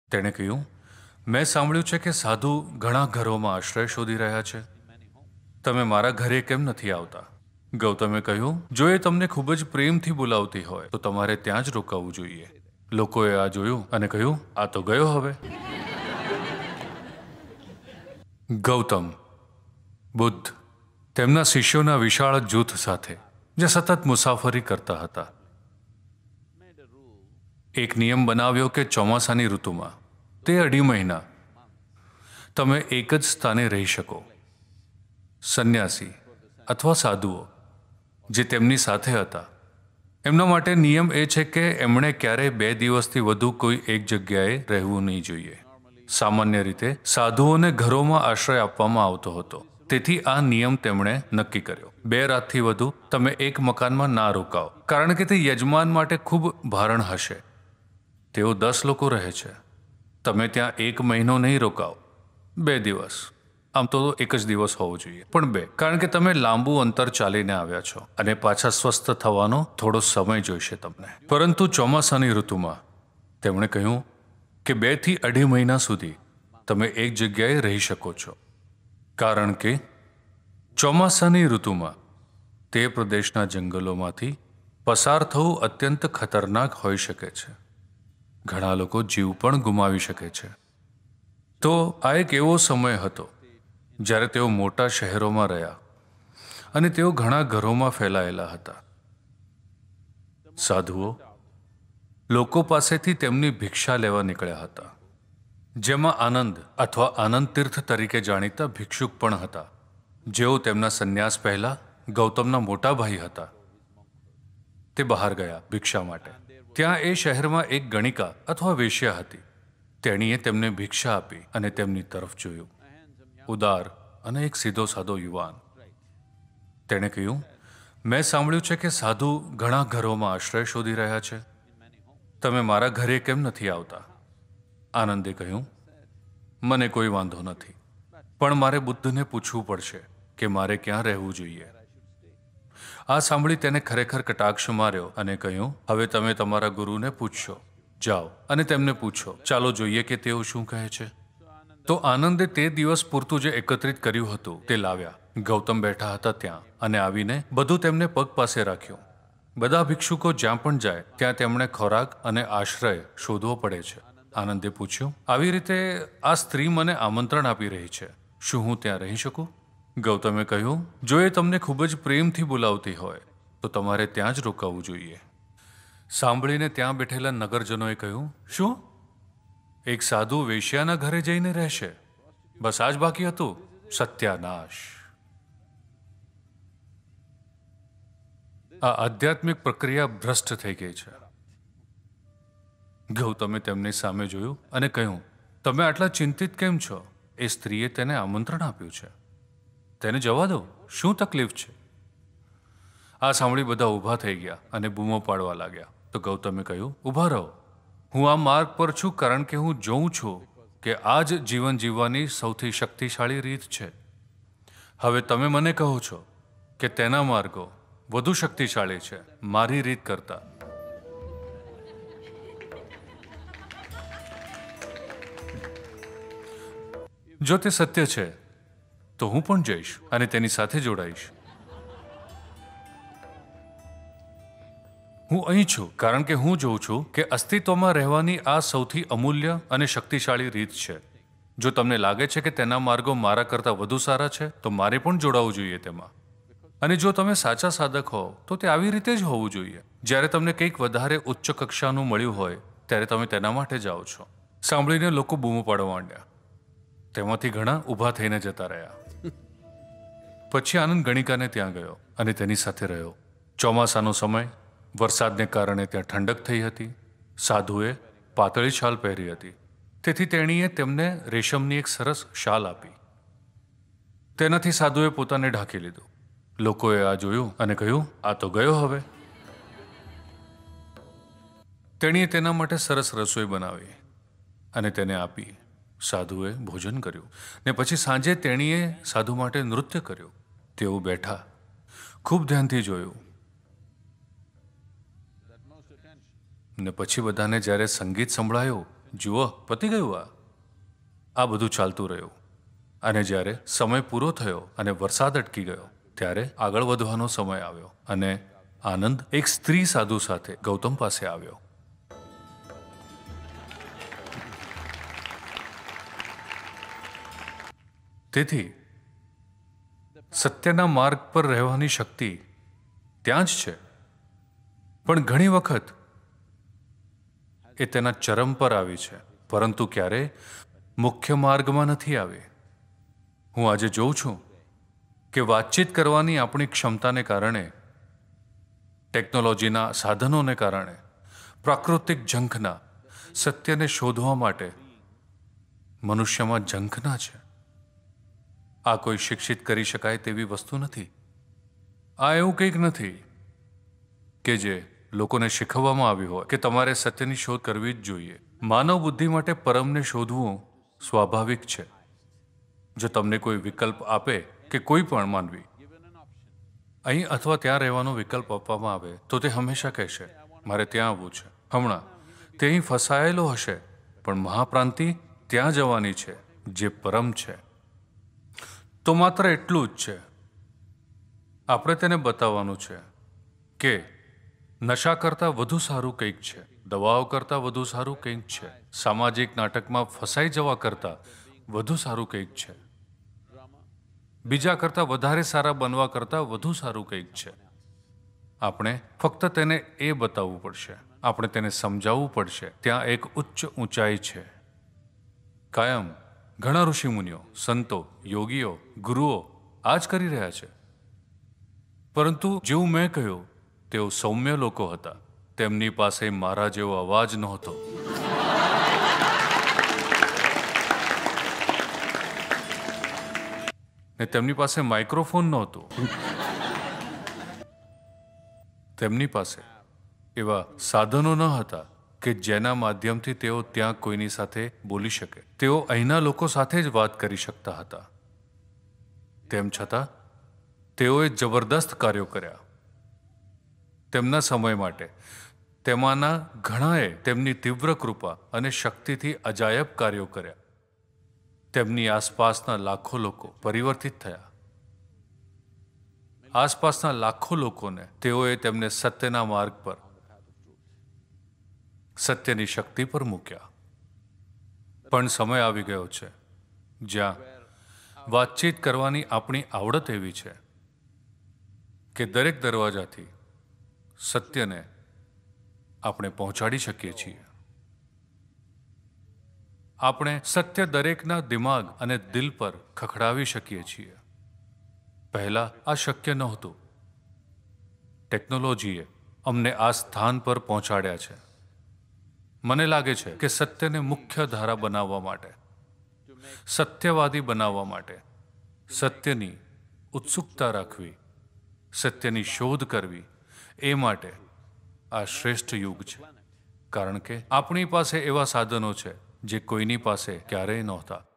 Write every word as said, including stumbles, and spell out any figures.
તેણે કહ્યું, મેં સાંભળ્યું છે કે સાધુ ઘણા ઘરોમાં આશ્રય શોધી રહ્યા છે. તમે મારા ઘરે કેમ નથી આવતા? ગૌતમે કહ્યું, જો એ તમને ખૂબ જ પ્રેમથી બોલાવતી હોય તો તમારે ત્યાં જ રોકાવું જોઈએ. લોકોએ આ જોયું અને કહ્યું, આ તો ગયો હવે. ગૌતમ બુદ્ધ તેમના શિષ્યોના વિશાળ જૂથ સાથે જે સતત મુસાફરી કરતા હતા, એક નિયમ બનાવ્યો કે ચોમાસાની ઋતુમાં તે અઢી મહિના તમે એક જ સ્થાને રહી શકો. સંન્યાસી અથવા સાધુઓ જે તેમની સાથે હતા, એમના માટે નિયમ એ છે કે એમણે ક્યારેય બે દિવસથી વધુ કોઈ એક જગ્યાએ રહેવું નહીં જોઈએ. સામાન્ય રીતે સાધુઓને ઘરોમાં આશ્રય આપવામાં આવતો હતો, તેથી આ નિયમ તેમણે નક્કી કર્યો. બે રાતથી વધુ તમે એક મકાનમાં ના રોકાઓ, કારણ કે તે યજમાન માટે ખૂબ ભારણ હશે. તેઓ દસ લોકો રહે છે. તમે ત્યાં એક મહિનો નહીં રોકાઓ, બે દિવસ. આમ તો એક જ દિવસ હોવો જોઈએ, પણ બે, કારણ કે તમે લાંબુ અંતર ચાલીને આવ્યા છો અને પાછા સ્વસ્થ થવાનો થોડો સમય જોઈશે તમને. પરંતુ ચોમાસાની ઋતુમાં તેમણે કહ્યું કે બે થી અઢી મહિના સુધી તમે એક જગ્યાએ રહી શકો છો, કારણ કે ચોમાસાની ઋતુમાં તે પ્રદેશના જંગલોમાંથી પસાર થવું અત્યંત ખતરનાક હોઈ શકે છે. ઘણા લોકો જીવ પણ ગુમાવી શકે છે. તો આ એક એવો સમય હતો જ્યારે તેઓ મોટા શહેરોમાં રહ્યા અને તેઓ ઘણા ઘરોમાં ફેલાયેલા હતા. સાધુઓ લોકો પાસેથી તેમની ભિક્ષા લેવા નીકળ્યા હતા, જેમાં આનંદ અથવા આનંદ તીર્થ તરીકે જાણીતા ભિક્ષુક પણ હતા, જેઓ તેમના સંન્યાસ પહેલા ગૌતમના મોટા ભાઈ હતા. તે બહાર ગયા ભિક્ષા માટે. ત્યાં એ શહેરમાં એક ગણિકા અથવા વેશ્યા હતી. તેણીએ તેમને ભિક્ષા આપી અને તેમની તરફ જોયું. ઉદાર અને એક સીધો સાધો યુવાન. તેણે કહ્યું, મેં સાંભળ્યું છે કે સાધુ ઘણા ઘરોમાં આશ્રય શોધી રહ્યા છે. તમે મારા ઘરે કેમ નથી આવતા? આનંદે કહ્યું, મને કોઈ વાંધો નથી, પણ મારે બુદ્ધને પૂછવું પડશે કે મારે ક્યાં રહેવું જોઈએ. આ સાંભળી તેને ખરેખર કટાક્ષ માર્યો અને કહ્યું, હવે તમે તમારા ગુરુને પૂછશો. જાઓ અને તેમને પૂછો. ચાલો જોઈએ કે તેઓ શું કહે છે. તો આનંદે તે દિવસ પૂરતું જે એકત્રિત કર્યું હતું તે લાવ્યા. ગૌતમ બેઠા હતા ત્યાં અને આવીને બધું તેમને પગ પાસે રાખ્યું. બધા ભિક્ષુકો જ્યાં પણ જાય ત્યાં તેમણે ખોરાક અને આશ્રય શોધવો પડે છે. આનંદે પૂછ્યું, આવી રીતે આ સ્ત્રી મને આમંત્રણ આપી રહી છે, શું હું ત્યાં રહી શકું? ગૌતમે કહ્યું, જો એ તમને ખૂબ જ પ્રેમથી બોલાવતી હોય તો તમારે ત્યાં જ રોકાવું જોઈએ. સાંભળીને ત્યાં બેઠેલા નગરજનોએ કહ્યું, શું એક સાધુ વેશ્યાના ઘરે જઈને રહેશે? બસ આ જ બાકી હતું? સત્યાનાશ! આ આધ્યાત્મિક પ્રક્રિયા ભ્રષ્ટ થઈ ગઈ છે. ગૌતમે તેમની સામે જોયું અને કહ્યું, તમે આટલા ચિંતિત કેમ છો? એ સ્ત્રીએ તેને આમંત્રણ આપ્યું છે, તેને જવા દો. શું તકલીફ છે? આ સાંભળી બધા ઊભા થઈ ગયા અને બૂમો પાડવા લાગ્યા. તો ગૌતમે કહ્યું, ઊભા રહો. હું આ માર્ગ પર છું કારણ કે હું જોઉં છું કે આ જ જીવન જીવવાની સૌથી શક્તિશાળી રીત છે. હવે તમે મને કહો છો કે તેના માર્ગો વધુ શક્તિશાળી છે મારી રીત કરતા. જો તે સત્ય છે તો હું પણ જઈશ અને તેની સાથે જોડાઈશ. હું અહીં છું કારણ કે હું જોઉં છું કે અસ્તિત્વમાં રહેવાની આ સૌથી અમૂલ્ય અને શક્તિશાળી રીત છે. જો તમને લાગે છે કે તેના માર્ગો મારા કરતાં વધુ સારા છે તો મારે પણ જોડાવું જોઈએ તેમાં. અને જો તમે સાચા સાધક હો તો તે આવી રીતે જ હોવું જોઈએ. જ્યારે તમને કંઈક વધારે ઉચ્ચ કક્ષાનું મળ્યું હોય ત્યારે તમે તેના માટે જાઓ છો. સાંભળીને લોકો બૂમો પાડવા માંડ્યા. તેમાંથી ઘણા ઊભા થઈને જતા રહ્યા. પછી આનંદ ગણિકાને ત્યાં ગયો અને તેની સાથે રહ્યો. ચોમાસાનો સમય, વરસાદને કારણે ત્યાં ઠંડક થઈ હતી. સાધુએ પાતળી શાલ પહેરી હતી, તેથી તેણીએ તેમને રેશમની એક સરસ શાલ આપી. તેનાથી સાધુએ પોતાને ઢાંકી લીધું. લોકોએ આ જોયું અને કહ્યું, આ તો ગયો હવે. તેણીએ તેના માટે સરસ રસોઈ બનાવી અને તેને આપી. સાધુએ ભોજન કર્યું ને પછી સાંજે તેણીએ સાધુ માટે નૃત્ય કર્યું. તેઓ બેઠા ખૂબ ધ્યાનથી જોયું ને પછી બધાને જ્યારે સંગીત સંભળાયું જુઓ પતી ગયું. આ આ બધું ચાલતું રહ્યું અને જ્યારે સમય પૂરો થયો અને વરસાદ અટકી ગયો ત્યારે આગળ વધવાનો સમય આવ્યો અને આનંદ એક સ્ત્રી સાધુ સાથે ગૌતમ પાસે આવ્યો. તેથી સત્યના માર્ગ પર રહેવાની શક્તિ ત્યાં જ છે, પણ ઘણી વખત એ તેના ચરમ પર આવી છે, પરંતુ ક્યારેય મુખ્ય માર્ગમાં નથી આવી. હું આજે જોઉં છું કે વાતચીત કરવાની આપણી ક્ષમતાને કારણે, ટેકનોલોજીના સાધનોને કારણે, પ્રાકૃતિક ઝંખના સત્યને શોધવા માટે મનુષ્યમાં ઝંખના છે. આ કોઈ શિક્ષિત કરી શકાય તેવી વસ્તુ નથી. આ એવું કંઈક નથી કે જે લોકોને શીખવવામાં આવ્યું હોય કે તમારે સત્યની શોધ કરવી જ જોઈએ. માનવ બુદ્ધિ માટે પરમને શોધવું સ્વાભાવિક છે. જો તમને કોઈ વિકલ્પ આપે કે કોઈ પણ માનવી અહીં અથવા ત્યાં રહેવાનો વિકલ્પ આપવામાં આવે તો તે હંમેશા કહેશે મારે ત્યાં આવવું છે. હમણાં તે અહીં ફસાયેલો હશે, પણ મહાપ્રાંતિ ત્યાં જવાની છે જે પરમ છે. તો માત્ર એટલું જ છે. આપણે તેને બતાવવાનું છે કે નશા કરતાં વધુ સારું કંઈક છે, દવાઓ કરતાં વધુ સારું કંઈક છે, સામાજિક નાટકમાં ફસાઈ જવા કરતાં વધુ સારું કંઈક છે, બીજા કરતાં વધારે સારા બનવા કરતાં વધુ સારું કંઈક છે. આપણે ફક્ત તેને એ બતાવવું પડશે, આપણે તેને સમજાવવું પડશે. ત્યાં એક ઉચ્ચ ઊંચાઈ છે. કાયમ ઘણા ઋષિમુનિઓ, સંતો, યોગીઓ, ગુરુઓ આ જ કરી રહ્યા છે. પરંતુ જેવું મેં કહ્યું, તેઓ સૌમ્ય લોકો હતા. તેમની પાસે મારા જેવો અવાજ નહોતો. ને તેમની પાસે માઇક્રોફોન નહોતું. તેમની પાસે એવા સાધનો ન હતા કે જેના માધ્યમથી તેઓ ત્યાં કોઈની સાથે બોલી શકે. તેઓ અહીંના લોકો સાથે જ વાત કરી શકતા હતા. તેમ છતાં તેઓએ જબરદસ્ત કાર્યો કર્યા તેમના સમય માટે. તેમાંના ઘણાએ તેમની તીવ્ર કૃપા અને શક્તિથી અજાયબ કાર્યો કર્યા. તેમની આસપાસના લાખો લોકો પરિવર્તિત થયા. આસપાસના લાખો લોકોને તેઓએ તેમને સત્યના માર્ગ પર, સત્યની શક્તિ પર મૂક્યા. પણ સમય આવી ગયો છે જ્યાં વાતચીત કરવાની આપણી આવડત એવી છે કે દરેક દરવાજાથી સત્યને આપણે પહોંચાડી શકીએ છીએ. આપણે સત્ય દરેકના દિમાગ અને દિલ પર ખખડાવી શકીએ છીએ. પહેલા આ શક્ય નહોતું. ટેકનોલોજીએ અમને આ સ્થાન પર પહોંચાડ્યા છે. મને લાગે છે કે સત્યને મુખ્ય ધારા બનાવવા માટે, સત્યવાદી બનાવવા માટે, સત્યની ઉત્સુકતા રાખવી, સત્યની શોધ કરવી, એ માટે આ શ્રેષ્ઠ યુગ છે. કારણ કે આપણી પાસે એવા સાધનો છે જે કોઈની પાસે ક્યારેય નહોતા.